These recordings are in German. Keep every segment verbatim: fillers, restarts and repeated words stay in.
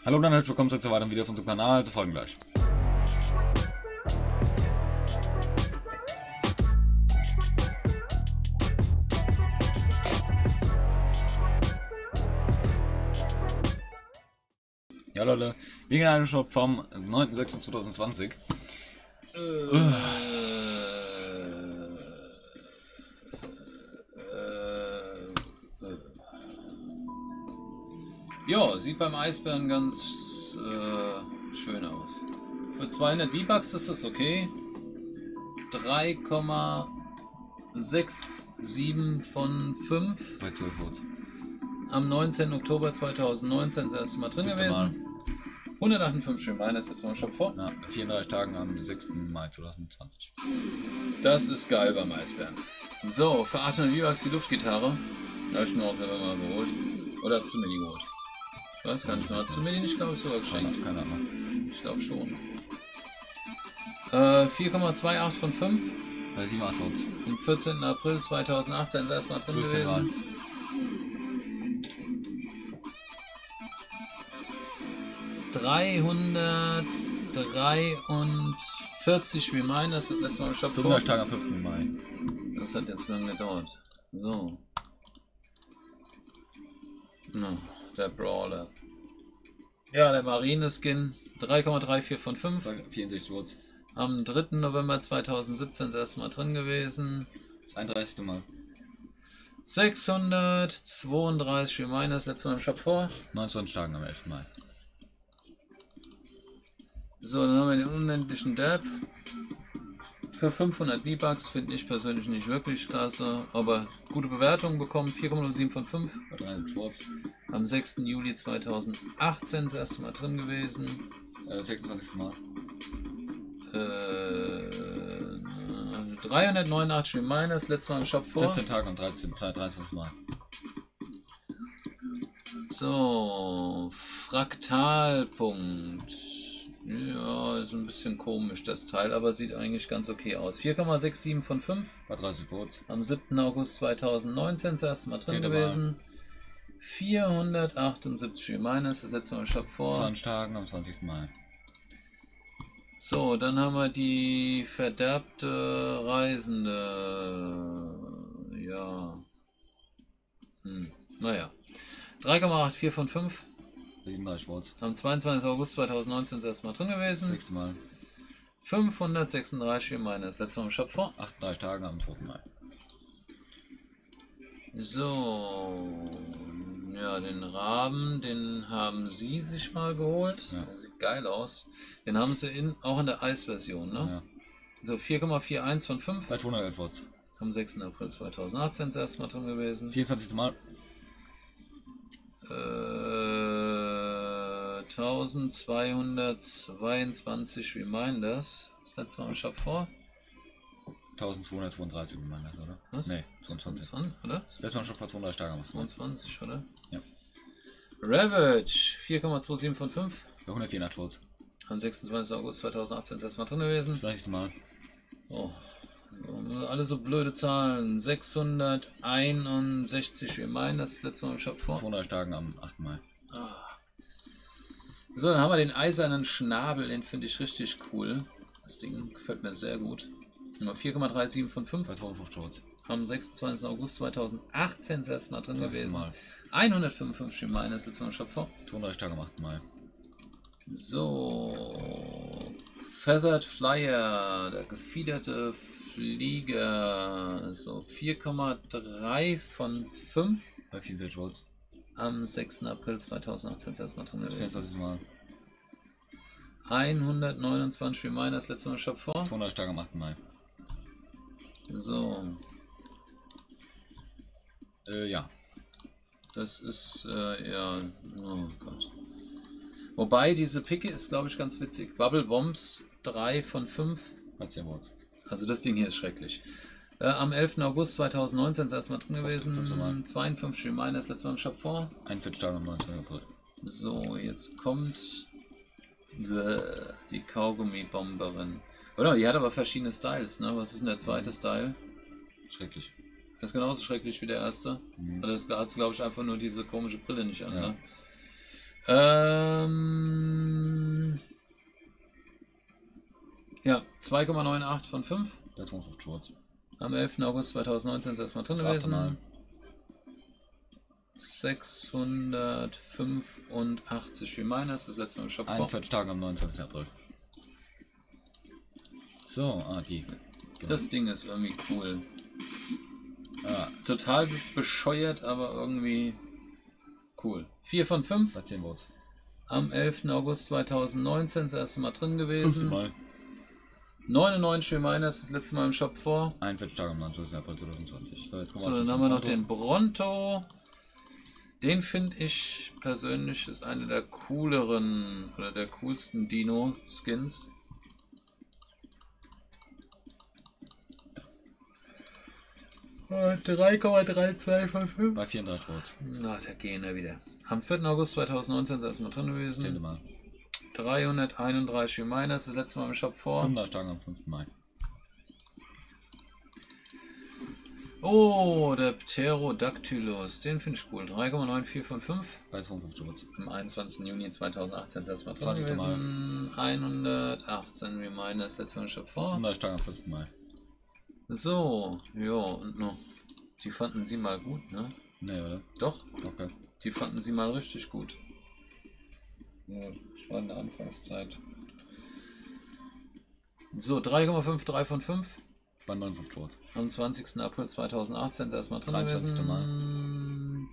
Hallo und herzlich willkommen zu einem weiteren Video auf unserem Kanal. Zu folgen gleich. Ja Leute, wir gehen einen Shop vom neunten sechsten zweitausendzwanzig. Äh. Uh. Ja, sieht beim Eisbären ganz äh, schön aus. Für zweihundert V-Bucks ist es okay. drei Komma siebenundsechzig von fünf. Bei zwölf Volt. Am neunzehnten Oktober zweitausendneunzehn das erste Mal drin Siebte gewesen. Mal. hundertachtundfünfzig Reminder ist jetzt mal schon vor. Ja, vierunddreißig Tagen am sechsten Mai zweitausendzwanzig. Das ist geil beim Eisbären. So, für achthundert V-Bucks die Luftgitarre. Da habe ich mir auch selber mal geholt. Oder hast du mir die geholt? Ich weiß gar nicht mehr. Hast du mir die nicht, glaube ich, sogar geschenkt? Keine Ahnung. Ich glaube schon. Äh, vier Komma achtundzwanzig von fünf. Bei siebenundachtzig Volt. Am vierzehnten April zweitausendachtzehn ist erstmal drin gewesen. dreihundertdreiundvierzig Reminders, das letzte Mal im Shop vor. fünfunddreißig Tage am fünften Mai. Das hat jetzt lange gedauert. So. No, der Brawler. Ja, der Marine-Skin. drei Komma vierunddreißig von fünf. vierundsechzig Volt. Am dritten November zweitausendsiebzehn das erste Mal drin gewesen. Das einunddreißigste Mal. sechshundertzweiunddreißig Reminders, das letzte Mal im Shop vor. neunundzwanzig Tagen am elften Mai. So, dann haben wir den unendlichen Dab. Für fünfhundert V-Bucks finde ich persönlich nicht wirklich klasse, aber gute Bewertung bekommen, vier Komma null sieben von fünf. Bei dreiundsiebzig Volt. Am sechsten Juli zweitausendachtzehn das erste Mal drin gewesen. Äh, sechsundzwanzigste Mal. Äh, dreihundertneunundachtzig Reminders, letztes Mal im Shop vor. siebzehn Tage am dreiundzwanzigsten Mal. So, Fraktalpunkt. Ja, ist ein bisschen komisch das Teil, aber sieht eigentlich ganz okay aus. vier Komma siebenundsechzig von fünf. Bei dreißig Volt. Am siebten August zweitausendneunzehn das erste Mal drin Zehnte gewesen. vierhundertachtundsiebzig Reminders, das letzte Mal im Shop vor. zwanzig Tagen am zwanzigsten Mai. So, dann haben wir die verderbte Reisende. Ja. Hm. Naja. drei Komma vierundachtzig von fünf. siebenunddreißig Volt. Am zweiundzwanzigsten August zweitausendneunzehn das erste Mal drin gewesen. sechste Mal. fünfhundertsechsunddreißig Reminders, das letzte Mal im Shop vor. achtunddreißig Tage am zweiten Mai. So. Ja, den Raben, den haben sie sich mal geholt. Ja. Der sieht geil aus. Den haben sie in, auch in der Eis-Version, ne? Ja. So, vier Komma einundvierzig von fünf. Bei zweihundertelf Volt. Am sechsten April zweitausendachtzehn das erste Mal drin gewesen. vierundzwanzigste Mal. Äh, eintausendzweihundertzweiundzwanzig Reminders. Das letzte Mal im Shop vor. eintausendzweihundertzweiunddreißig Reminders, oder? Was? Nee, zweiundzwanzig. zweiundzwanzig, oder? Letztes Mal schon vor zweiunddreißig Tagen. zweiundzwanzig, oder? Ja. Ravage, vier Komma siebenundzwanzig von fünf. Bei hundertvierundachtzig Volt. Am sechsundzwanzigsten August zweitausendachtzehn das erste Mal drin gewesen. Das nächste Mal. Oh. Alle so blöde Zahlen. sechshunderteinundsechzig Reminders, das letzte Mal im Shop vor. zweiunddreißig Tagen am achten Mai. Ah. So, dann haben wir den eisernen Schnabel, den finde ich richtig cool. Das Ding gefällt mir sehr gut. Nummer vier Komma siebenunddreißig von fünf. Bei zweiundfünfzig Volt. Am sechsundzwanzigsten August zweitausendachtzehn das erste Mal drin Das gewesen. Mal. hundertfünfundfünfzig Reminders, das letzte Mal im Shop vor. zweiunddreißig Tage am achten Mai. So, Feathered Flyer, der gefiederte Flieger, so vier Komma drei von fünf. Bei vierundvierzig Volt. Am sechsten April zweitausendachtzehn das erste Mal drin Das gewesen. vierundzwanzigste Mal. hundertneunundzwanzig Reminders, letztes Mal im Shop vor. zweiunddreißig Tage am achten Mai. So, Äh, ja. das ist, äh, ja, oh Gott. Wobei, diese Picke ist, glaube ich, ganz witzig. Bubble Bombs, drei von fünf. Bei zehn Volt. Also das Ding hier ist schrecklich. Äh, am elften August zweitausendneunzehn das erste Mal drin fünfzig Mal. gewesen. zweiundfünfzig Reminders, letztes Mal im Shop vor. einundvierzig Tage am neunzehnten April. So, jetzt kommt the, die Kaugummi-Bomberin. Oder? Die hat aber verschiedene Styles, ne? Was ist denn der zweite Style? Schrecklich. Das ist genauso schrecklich wie der erste. Mhm. Das hat, glaube ich, einfach nur diese komische Brille nicht an, Ja. ne? Ähm, zwei Komma neunundachtzig von fünf. Der zweiundfünfzig Schwarz. Am elften August zweitausendneunzehn ist erstmal drin Das achte gewesen. Mal. sechshundertfünfundachtzig wie meines, das letzte Mal im Shop vor. einundvierzig Tage am neunundzwanzigsten April. So, ah, die. Genau. Das Ding ist irgendwie cool. Ah, Total bescheuert, aber irgendwie cool. vier von fünf. bei zehn Votes. Am elften August zweitausendneunzehn das erste Mal drin fünfte gewesen. Mal. neunundneunzig wie meines, das letzte Mal im Shop vor. einundvierzig Tage am neunundzwanzigsten April zweitausendzwanzig. So, jetzt kommen So, wir dann zum haben wir noch Konto. den Bronto. Den finde ich persönlich ist einer der cooleren oder der coolsten Dino-Skins. drei Komma zweiunddreißig von fünf. Bei vierunddreißig Votes. Na, da gehen wir wieder. Am vierten August zweitausendneunzehn ist erstmal drin zehnte gewesen. Mal. dreihunderteinunddreißig wie meines, das letzte Mal im Shop vor. fünfunddreißig Tage am fünften Mai. Oh, der Pterodactylus, den finde ich cool. drei Komma vierundneunzig von fünf. Bei zweiundfünfzig Votes. Am einundzwanzigsten Juni zweitausendachtzehn ist erstmal drin zwanzigste gewesen. hundertachtzehn wie meines, das letzte Mal im Shop vor. fünfunddreißig Tage am fünften Mai. So, jo, und noch. Die fanden sie mal gut, ne? Nee, oder? Doch, Okay. die fanden sie mal richtig gut. Ja, das war in der Anfangszeit. So, drei Komma fünfunddreißig von fünf. Bei neunundfünfzig Votes. Am zwanzigsten April zweitausendachtzehn ist erstmal drin dreiundzwanzigste gewesen.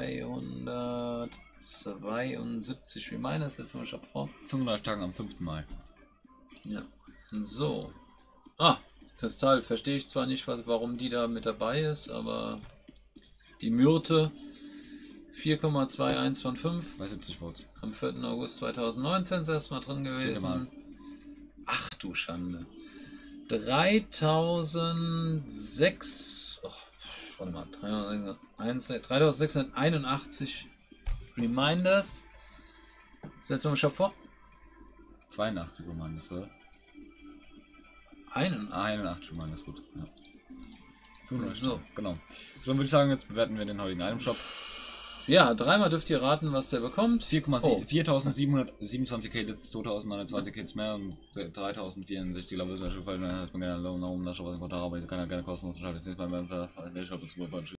zweihundertzweiundsiebzig wie meines, letztes Mal Shop vor. fünfunddreißig Tage am fünften Mai. Ja. So. Ah, Kristall. Verstehe ich zwar nicht, was, warum die da mit dabei ist, aber die Myrte. vier Komma einundzwanzig von fünf. Bei siebzig Votes. Am vierten August zweitausendneunzehn ist erstmal drin Zehnte Mal. gewesen. Ach du Schande. dreitausendsechs. Oh, warte mal. dreitausendsechshunderteinundachtzig Reminders. Setzen wir im Shop vor. zweiundachtzig Roman ist, oder? Einen. Ah, einundachtzig Roman ist gut. Ja. So. Genau. So, würde ich sagen, jetzt bewerten wir den heutigen Item Shop. Ja, dreimal dürft ihr raten, was der bekommt. Oh. viertausendsiebenhundertsiebenundzwanzig K, jetzt zweitausendneunundzwanzig K mehr und dreitausendvierundsechzig, glaube ich, ist mir gefallen. Wenn es mir gerne nach oben, nach was im Kommentar, aber ich kann ja gerne kostenlos schalten. Jetzt nicht beim Shop ist super.